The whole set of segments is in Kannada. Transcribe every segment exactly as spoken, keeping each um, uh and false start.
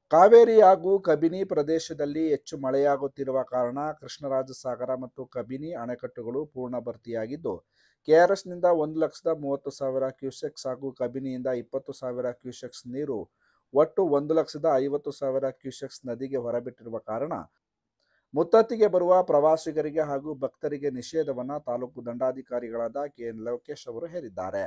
ಕಾವೇರಿ ಹಾಗೂ ಕಬಿನಿ ಪ್ರದೇಶದಲ್ಲಿ ಹೆಚ್ಚು ಮಳೆಯಾಗುತ್ತಿರುವ ಕಾರಣ ಕೃಷ್ಣರಾಜಸಾಗರ ಮತ್ತು ಕಬಿನಿ ಅಣೆಕಟ್ಟುಗಳು ಪೂರ್ಣ ಭರ್ತಿಯಾಗಿದ್ದು, ಕೆಆರ್ಎಸ್ನಿಂದ ಒಂದು ಲಕ್ಷದ ಮೂವತ್ತು ಸಾವಿರ ಕ್ಯೂಸೆಕ್ಸ್ ಹಾಗೂ ಕಬಿನಿಯಿಂದ ಇಪ್ಪತ್ತು ಸಾವಿರ ಕ್ಯೂಸೆಕ್ಸ್ ನೀರು ಒಟ್ಟು ಒಂದು ಲಕ್ಷದ ಐವತ್ತು ಸಾವಿರ ಕ್ಯೂಸೆಕ್ಸ್ ನದಿಗೆ ಹೊರಬಿಟ್ಟಿರುವ ಕಾರಣ ಮುತ್ತತ್ತಿಗೆ ಬರುವ ಪ್ರವಾಸಿಗರಿಗೆ ಹಾಗೂ ಭಕ್ತರಿಗೆ ನಿಷೇಧವನ್ನು ತಾಲೂಕು ದಂಡಾಧಿಕಾರಿಗಳಾದ ಕೆಎನ್ ಲೋಕೇಶ್ ಅವರು ಹೇರಿದ್ದಾರೆ.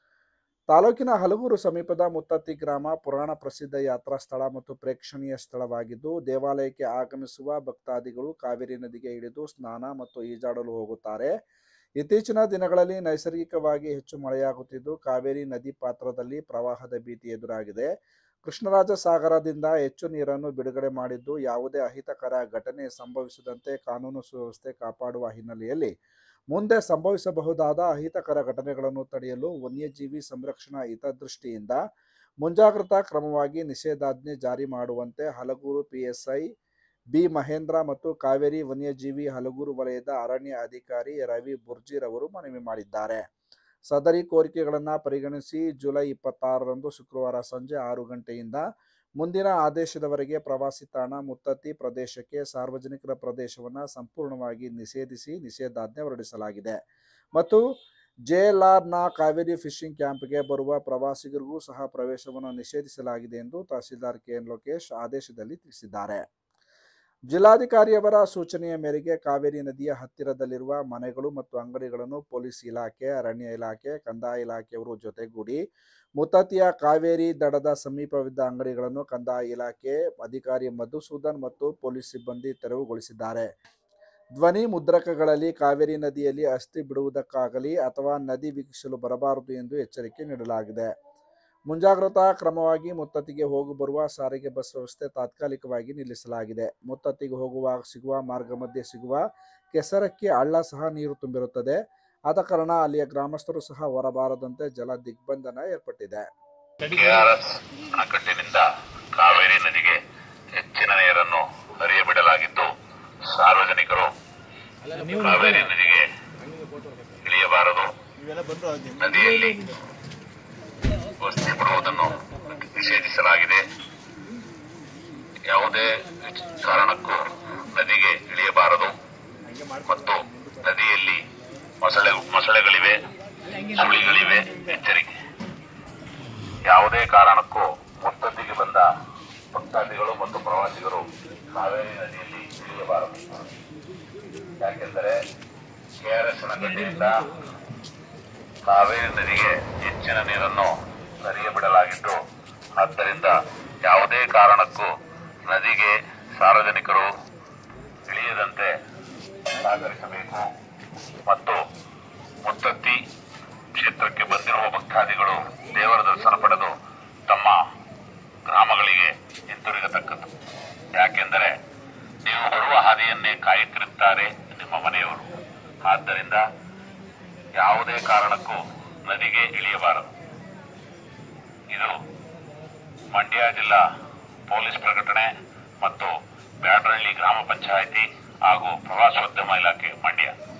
ತಾಲೂಕಿನ ಹಲಗೂರು ಸಮೀಪದ ಮುತ್ತತ್ತಿ ಗ್ರಾಮ ಪುರಾಣ ಪ್ರಸಿದ್ಧ ಯಾತ್ರಾ ಸ್ಥಳ ಮತ್ತು ಪ್ರೇಕ್ಷಣೀಯ ಸ್ಥಳವಾಗಿದ್ದು, ದೇವಾಲಯಕ್ಕೆ ಆಗಮಿಸುವ ಭಕ್ತಾದಿಗಳು ಕಾವೇರಿ ನದಿಗೆ ಇಳಿದು ಸ್ನಾನ ಮತ್ತು ಈಜಾಡಲು ಹೋಗುತ್ತಾರೆ. ಇತ್ತೀಚಿನ ದಿನಗಳಲ್ಲಿ ನೈಸರ್ಗಿಕವಾಗಿ ಹೆಚ್ಚು ಮಳೆಯಾಗುತ್ತಿದ್ದು, ಕಾವೇರಿ ನದಿ ಪಾತ್ರದಲ್ಲಿ ಪ್ರವಾಹದ ಭೀತಿ ಎದುರಾಗಿದೆ. ಕೃಷ್ಣರಾಜಸಾಗರದಿಂದ ಹೆಚ್ಚು ನೀರನ್ನು ಬಿಡುಗಡೆ ಮಾಡಿದ್ದು, ಯಾವುದೇ ಅಹಿತಕರ ಘಟನೆ ಸಂಭವಿಸದಂತೆ ಕಾನೂನು ಸುವ್ಯವಸ್ಥೆ ಕಾಪಾಡುವ ಹಿನ್ನೆಲೆಯಲ್ಲಿ ಮುಂದೆ ಸಂಭವಿಸಬಹುದಾದ ಅಹಿತಕರ ಘಟನೆಗಳನ್ನು ತಡೆಯಲು ವನ್ಯಜೀವಿ ಸಂರಕ್ಷಣಾ ಹಿತದೃಷ್ಟಿಯಿಂದ ಮುಂಜಾಗ್ರತಾ ಕ್ರಮವಾಗಿ ನಿಷೇಧಾಜ್ಞೆ ಜಾರಿ ಮಾಡುವಂತೆ ಹಲಗೂರು ಪಿಎಸ್ಐ ಬಿ ಮಹೇಂದ್ರ ಮತ್ತು ಕಾವೇರಿ ವನ್ಯಜೀವಿ ಹಲಗೂರು ವಲಯದ ಅರಣ್ಯ ಅಧಿಕಾರಿ ರವಿ ಬುರ್ಜಿರವರು ಮನವಿ ಮಾಡಿದ್ದಾರೆ. ಸದರಿ ಕೋರಿಕೆಗಳನ್ನು ಪರಿಗಣಿಸಿ ಜುಲೈ ಇಪ್ಪತ್ತಾರರಂದು ಶುಕ್ರವಾರ ಸಂಜೆ ಆರು ಗಂಟೆಯಿಂದ ಮುಂದಿನ ಆದೇಶದವರೆಗೆ ಪ್ರವಾಸಿ ತಾಣ ಮುತ್ತತ್ತಿ ಪ್ರದೇಶಕ್ಕೆ ಸಾರ್ವಜನಿಕರ ಪ್ರದೇಶವನ್ನು ಸಂಪೂರ್ಣವಾಗಿ ನಿಷೇಧಿಸಿ ನಿಷೇಧಾಜ್ಞೆ ಹೊರಡಿಸಲಾಗಿದೆ ಮತ್ತು ಜೆಎಲ್ಆರ್ನ ಕಾವೇರಿ ಫಿಶಿಂಗ್ ಕ್ಯಾಂಪ್ಗೆ ಬರುವ ಪ್ರವಾಸಿಗರಿಗೂ ಸಹ ಪ್ರವೇಶವನ್ನು ನಿಷೇಧಿಸಲಾಗಿದೆ ಎಂದು ತಹಸೀಲ್ದಾರ್ ಕೆಎನ್ ಲೋಕೇಶ್ ಆದೇಶದಲ್ಲಿ ತಿಳಿಸಿದ್ದಾರೆ. ಜಿಲ್ಲಾಧಿಕಾರಿಯವರ ಸೂಚನೆಯ ಮೇರೆಗೆ ಕಾವೇರಿ ನದಿಯ ಹತ್ತಿರದಲ್ಲಿರುವ ಮನೆಗಳು ಮತ್ತು ಅಂಗಡಿಗಳನ್ನು ಪೊಲೀಸ್ ಇಲಾಖೆ, ಅರಣ್ಯ ಇಲಾಖೆ, ಕಂದಾಯ ಇಲಾಖೆಯವರು ಜೊತೆಗೂಡಿ ಮುತ್ತತ್ತಿಯ ಕಾವೇರಿ ದಡದ ಸಮೀಪವಿದ್ದ ಅಂಗಡಿಗಳನ್ನು ಕಂದಾಯ ಇಲಾಖೆ ಅಧಿಕಾರಿ ಮಧುಸೂದನ್ ಮತ್ತು ಪೊಲೀಸ್ ಸಿಬ್ಬಂದಿ ತೆರವುಗೊಳಿಸಿದ್ದಾರೆ. ಧ್ವನಿ ಮುದ್ರಕಗಳಲ್ಲಿ ಕಾವೇರಿ ನದಿಯಲ್ಲಿ ಅಸ್ಥಿ ಬಿಡುವುದಕ್ಕಾಗಲಿ ಅಥವಾ ನದಿ ವೀಕ್ಷಿಸಲು ಬರಬಾರದು ಎಂದು ಎಚ್ಚರಿಕೆ ನೀಡಲಾಗಿದೆ. ಮುಂಜಾಗ್ರತಾ ಕ್ರಮವಾಗಿ ಮುತ್ತತ್ತಿಗೆ ಹೋಗು ಬರುವ ಸಾರಿಗೆ ಬಸ್ ವ್ಯವಸ್ಥೆ ತಾತ್ಕಾಲಿಕವಾಗಿ ನಿಲ್ಲಿಸಲಾಗಿದೆ. ಮುತ್ತತ್ತಿಗೆ ಹೋಗುವಾಗ ಸಿಗುವ ಮಾರ್ಗ ಮಧ್ಯೆ ಸಿಗುವ ಕೆಸರಕ್ಕಿ ಹಳ್ಳ ಸಹ ನೀರು ತುಂಬಿರುತ್ತದೆ. ಆದ ಕಾರಣ ಅಲ್ಲಿಯ ಗ್ರಾಮಸ್ಥರು ಸಹ ಹೊರಬಾರದಂತೆ ಜಲ ದಿಗ್ಬಂಧನ ಏರ್ಪಟ್ಟಿದೆ. ಕೆಆರ್ಎಸ್ ಅಣೆಕಟ್ಟಿನಿಂದ ಕಾವೇರಿ ನದಿಗೆ ಹೆಚ್ಚಿನ ನೀರನ್ನು ಹರಿಯಬಿಡಲಾಗಿದ್ದು, ಸಾರ್ವಜನಿಕರು ಕಾವೇರಿ ನದಿಗೆ ಇಳಿಯಬಾರದು. ನದಿಯಲ್ಲಿ ವಸ್ತಿ ಬಿಡುವುದನ್ನು ನಿಷೇಧಿಸಲಾಗಿದೆ. ಯಾವುದೇ ಕಾರಣಕ್ಕೂ ನದಿಗೆ ಇಳಿಯಬಾರದು ಮತ್ತು ನದಿಯಲ್ಲಿ ಮೊಸಳೆ ಮೊಸಳೆಗಳಿವೆ, ಸುಳಿಗಳಿವೆ, ಎಚ್ಚರಿಕೆ. ಯಾವುದೇ ಕಾರಣಕ್ಕೂ ಮುತ್ತತ್ತಿಗೆ ಬಂದ ಭಕ್ತಾದಿಗಳು ಮತ್ತು ಪ್ರವಾಸಿಗರು ಕಾವೇರಿ ನದಿಯಲ್ಲಿ ಇಳಿಯಬಾರದು. ಯಾಕೆಂದರೆ ಕೆಆರ್ಎಸ್ ಅಣೆಕಟ್ಟಿನಿಂದ ಕಾವೇರಿ ನದಿಗೆ ಹೆಚ್ಚಿನ ನೀರನ್ನು ಹರಿಯಬಿಡಲಾಗಿದ್ದು, ಆದ್ದರಿಂದ ಯಾವುದೇ ಕಾರಣಕ್ಕೂ ನದಿಗೆ ಸಾರ್ವಜನಿಕರು ಇಳಿಯದಂತೆ ಸಹಕರಿಸಬೇಕು ಮತ್ತು ಮುತ್ತತ್ತಿ ಕ್ಷೇತ್ರಕ್ಕೆ ಬಂದಿರುವ ಭಕ್ತಾದಿಗಳು ದೇವರ ದರ್ಶನ ಪಡೆದು ತಮ್ಮ ಗ್ರಾಮಗಳಿಗೆ ಹಿಂತಿರುಗತಕ್ಕದ್ದು. ಯಾಕೆಂದರೆ ನೀವು ಬರುವ ಹಾದಿಯನ್ನೇ ಕಾಯುತ್ತಿರುತ್ತಾರೆ ನಿಮ್ಮ ಮನೆಯವರು. ಆದ್ದರಿಂದ ಯಾವುದೇ ಕಾರಣಕ್ಕೂ ನದಿಗೆ ಇಳಿಯಬಾರದು. ಇದು ಮಂಡ್ಯ ಜಿಲ್ಲಾ ಪೊಲೀಸ್ ಪ್ರಕಟಣೆ ಮತ್ತು ಬ್ಯಾಡರಹಳ್ಳಿ ಗ್ರಾಮ ಪಂಚಾಯಿತಿ ಹಾಗೂ ಪ್ರವಾಸೋದ್ಯಮ ಇಲಾಖೆ ಮಂಡ್ಯ.